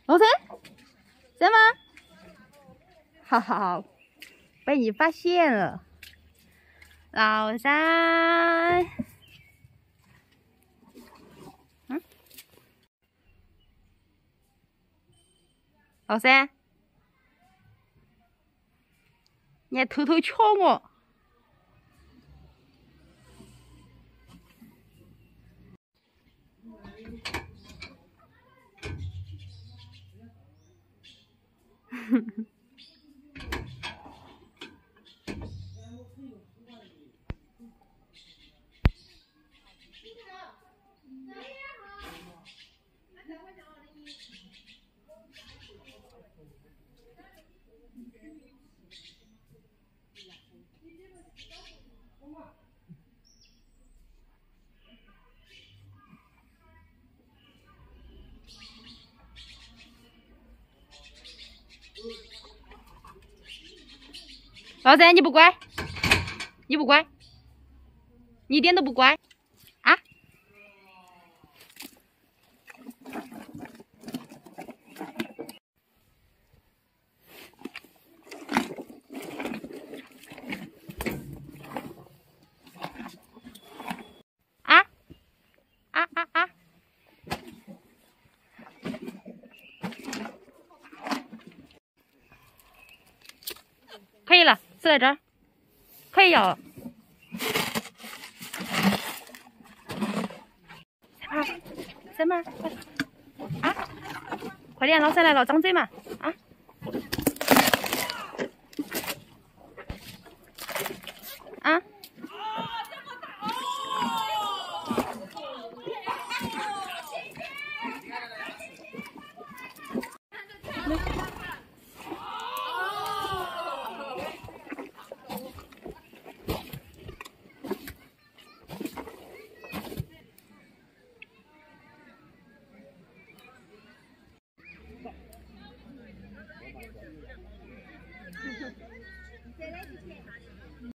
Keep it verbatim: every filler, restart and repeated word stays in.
老三，在吗？哈哈，被你发现了，老三。嗯，老三，你还偷偷瞧我。哼哼。老三，你不乖，你不乖，你一点都不乖啊！啊啊啊啊！可以了，是在这儿，可以咬了。在吗？在吗？啊！快点，老三来了，张嘴嘛！